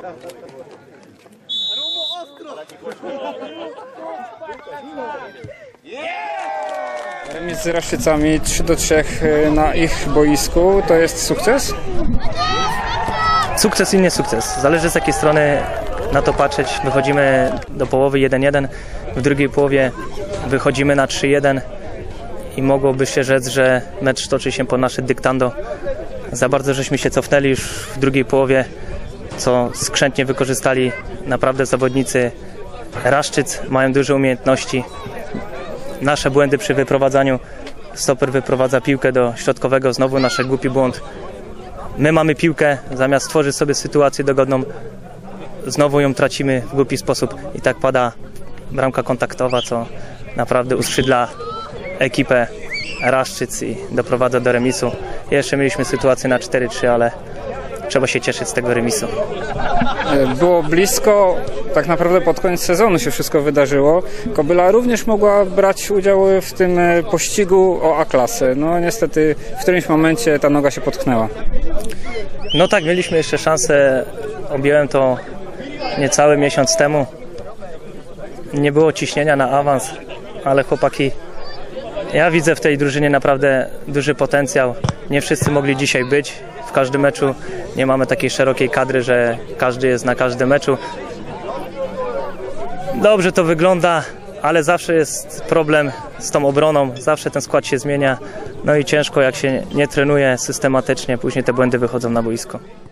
Remis z Raszczycami 3-3 na ich boisku, to jest sukces? Sukces i nie sukces. Zależy z jakiej strony na to patrzeć. Wychodzimy do połowy 1-1, w drugiej połowie wychodzimy na 3-1 i mogłoby się rzec, że mecz toczy się pod nasze dyktando. Za bardzo żeśmy się cofnęli już w drugiej połowie, co skrzętnie wykorzystali naprawdę zawodnicy Raszczyc. Mają duże umiejętności. Nasze błędy przy wyprowadzaniu. Stoper wyprowadza piłkę do środkowego, znowu nasz głupi błąd. My mamy piłkę, zamiast stworzyć sobie sytuację dogodną, znowu ją tracimy w głupi sposób i tak pada bramka kontaktowa, co naprawdę uskrzydla ekipę Raszczyc i doprowadza do remisu. Jeszcze mieliśmy sytuację na 4-3, ale trzeba się cieszyć z tego remisu. Było blisko, tak naprawdę pod koniec sezonu się wszystko wydarzyło. Kobyla również mogła brać udział w tym pościgu o A-klasę. No niestety w którymś momencie ta noga się potknęła. No tak, mieliśmy jeszcze szansę, objąłem to niecały miesiąc temu. Nie było ciśnienia na awans, ale chłopaki, ja widzę w tej drużynie naprawdę duży potencjał. Nie wszyscy mogli dzisiaj być w każdym meczu. Nie mamy takiej szerokiej kadry, że każdy jest na każdym meczu. Dobrze to wygląda, ale zawsze jest problem z tą obroną. Zawsze ten skład się zmienia. No i ciężko, jak się nie trenuje systematycznie, później te błędy wychodzą na boisko.